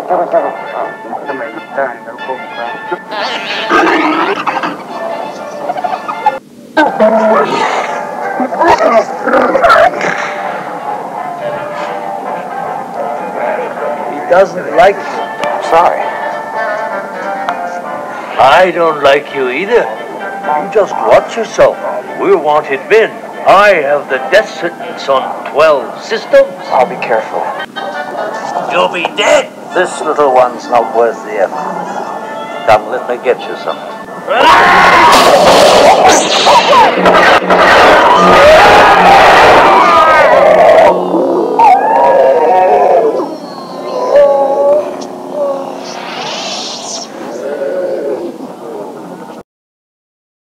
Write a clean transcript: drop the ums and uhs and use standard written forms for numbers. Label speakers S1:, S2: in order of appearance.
S1: He doesn't like you.
S2: I'm sorry.
S1: I don't like you either. You just watch yourself. We're wanted men. I have the death sentence on 12 systems.
S2: I'll be careful.
S1: You'll be dead.
S2: This little one's not worth the effort. Come, let me get you something.